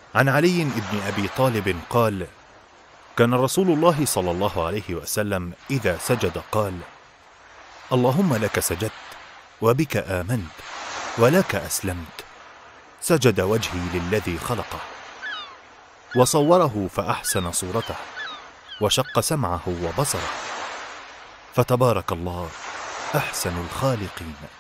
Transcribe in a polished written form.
عن علي بن أبي طالب قال: كان رسول الله صلى الله عليه وسلم إذا سجد قال: اللهم لك سجدت وبك آمنت ولك أسلمت. سجد وجهي للذي خلقه، وصوره فأحسن صورته، وشق سمعه وبصره، فتبارك الله أحسن الخالقين.